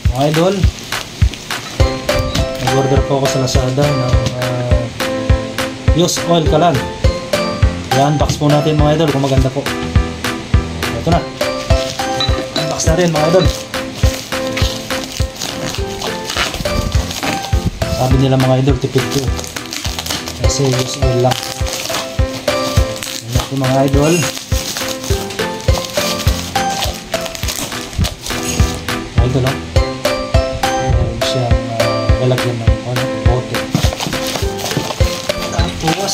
Mga idol, nag-order po ako sa Lazada ng used oil kalan. I-unbox po natin mga idol kung maganda po. Ito na, unbox natin mga idol. Sabi nila mga idol, tipid ko kasi used oil lang. Ito mga idol, mga idol lang, meron siyang lalagyan ng bote. Tapos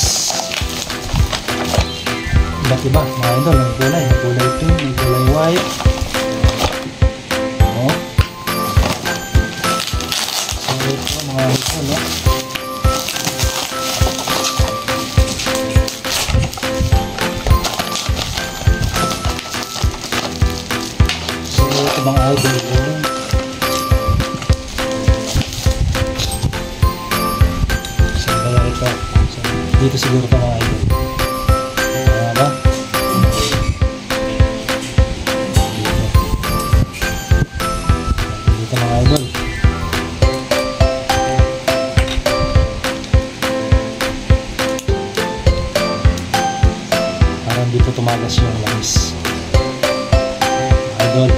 iba't iba mga idol ang kulay, may kulay pink, may kulay white. So ito mga idol, no? So ito mga idol, dito siguro pa mga idol. Ba? Dito mga idol. Parang dito tumagas yung langis. Mga idol.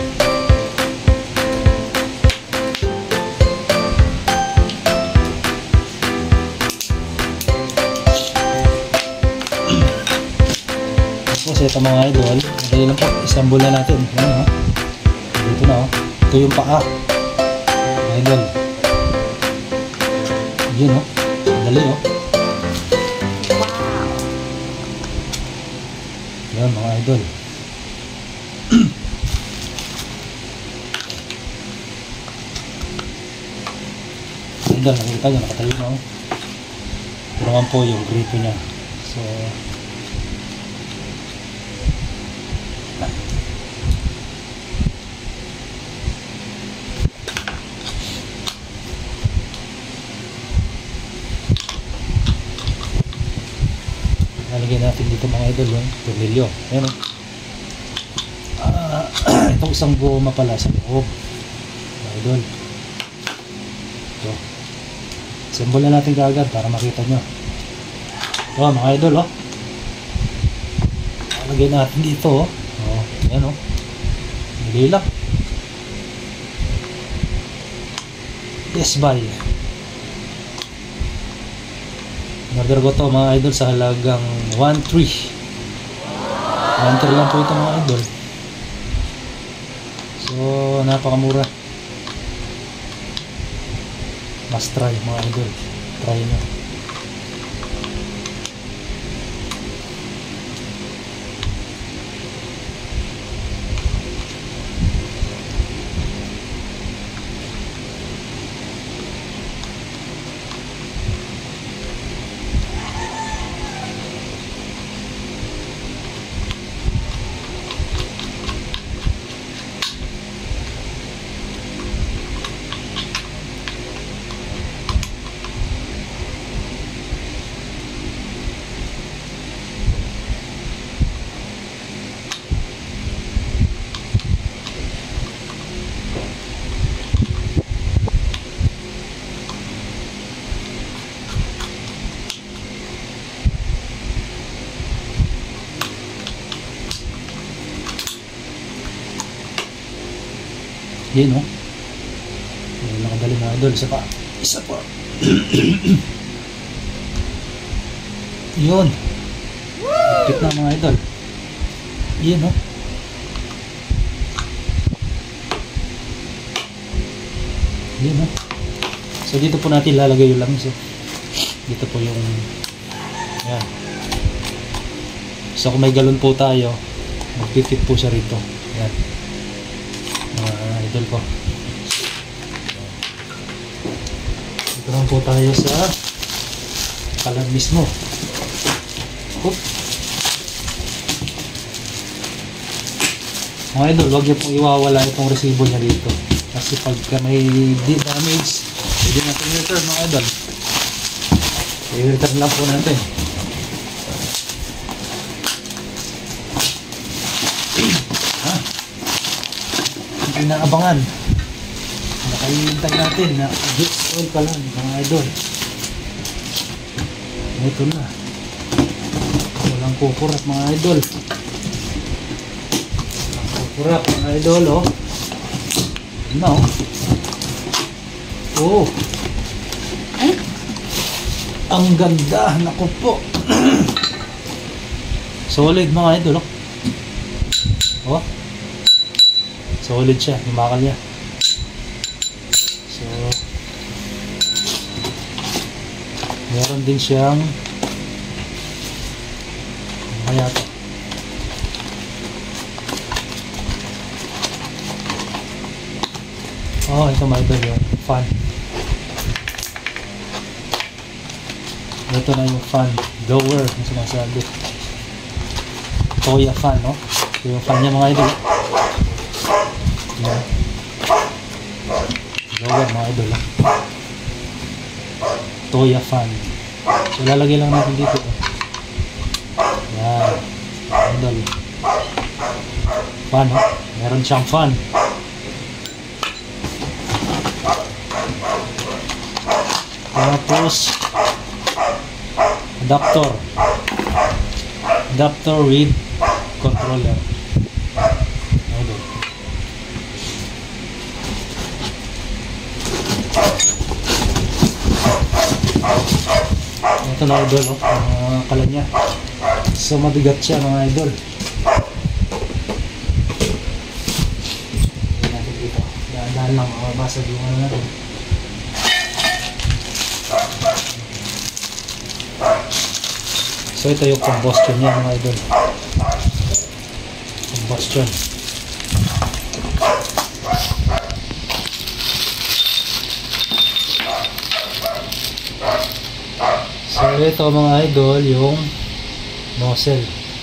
Kasi ito mga idol, madali lang po, isambol na natin. Ayan, ha? Dito na, oh. Ito yung paa mga idol. Yun, oh. Madali, oh. Wow. Yan mga idol. Idol, nakikita nyo, nakatayo na, oh. Ito naman po yung gripo niya. So nalagyan natin dito mga idol yung tornilyo. Ayan, itong isang goma pala sa loob mga idol. Ito, simbol na natin kaagad para makita nyo. Ito mga idol, oh. Nalagyan natin dito, oh. Ayan, oh. Nilila. Yes, bye. Order ko to mga idol sa halagang 1.3 lang po ito mga idol. So napakamura. Must try mga idol. Try nyo. Yan, oh. Ayan, nakadali na idol. Isa pa. Yun. Higpit na mga idol. Yan, oh. Yan, oh. So dito po natin lalagay yung langis, oh. Dito po yung yan. So kung may galon po tayo, mag-fit po siya rito. Yan. Idol ko. Ito lang po tayo sa kalan mismo. Oop. Mga idol, huwag niyo pong iwawala itong resibo niya dito. Kasi pagka may damage, hindi natin return mga idol. I-return lang po natin. Inaabangan. Nakahihintay natin na heat oil pa lang mga idol. Ito na. Walang kukurap mga idol. Walang kukurap mga idol oh. Yun na oh. Oh. Ay. Ang ganda. Naku po. Solid mga idol oh. Oh. Solid siya. Himakal niya. So meron din siyang kaya to. Oh, ito mga idol yung fan. Ito na yung fan blower na sinasabi. Toya fan, no? Ito yung fan niya mga idol. Yan. Blower mga idol. Toya fan. So lalagay lang natin dito. Yan. Idol. Fan, no? Meron siyang fan. Tapos adapter with controller. Idol. Ito na idol oh, kala niya. So mabigat siya mga idol. Natin dito. Dahan-dahan lang basag yung ano natin. So ito yung combustion niya mga idol. Combustion. So ito mga idol yung nozzle.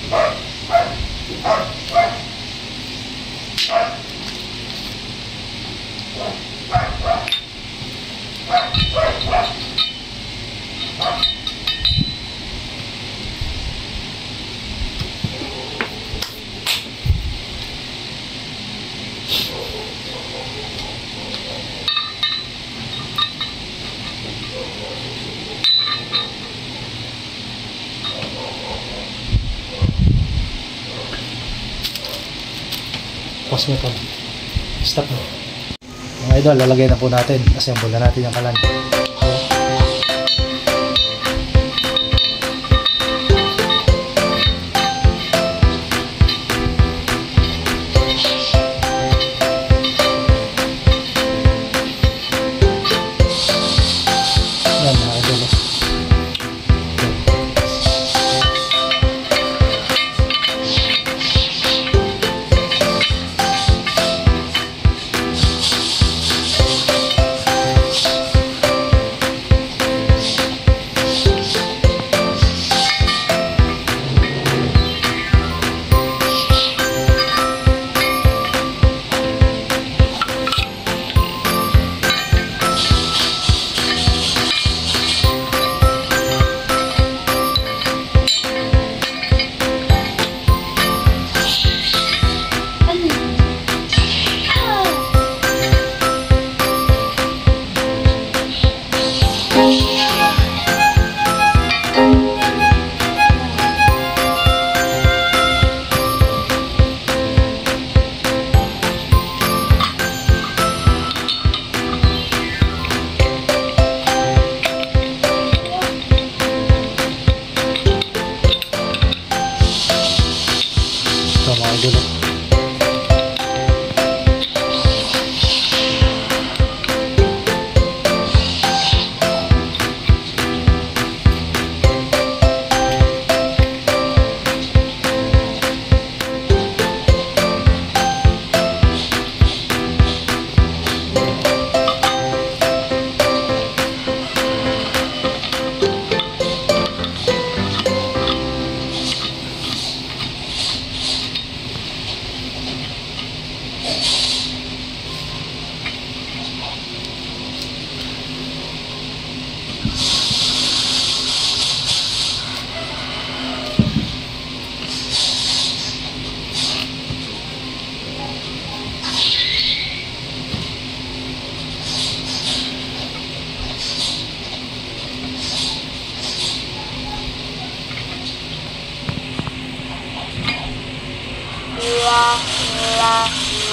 Pause nyo to. Stop nyo. Mga idol, lalagay na po natin. Assemble na natin yung kalan. Yan mga idol.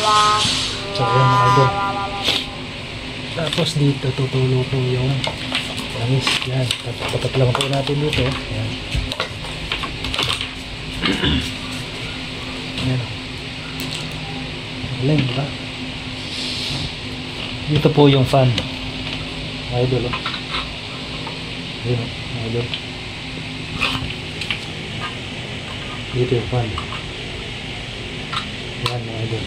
So ayan mga idol. Tapos dito tutulo po yung langis. Yan. Tapat lang po natin dito. Yan. Yan. Galing, diba? Dito po yung fan. Mga idol. Oh. Yan, mga idol. Dito yung fan. Yan mga idol.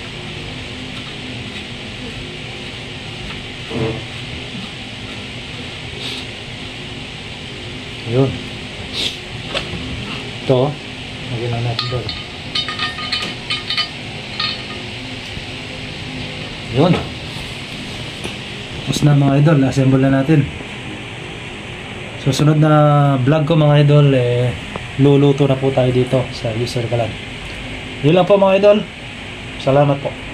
Yun. Ito. Lagyan lang natin doon. Yun. Tapos na mga idol. Assemble na natin. Susunod na vlog ko mga idol, luluto na po tayo dito sa user kalan. Yun lang po mga idol. Salamat po.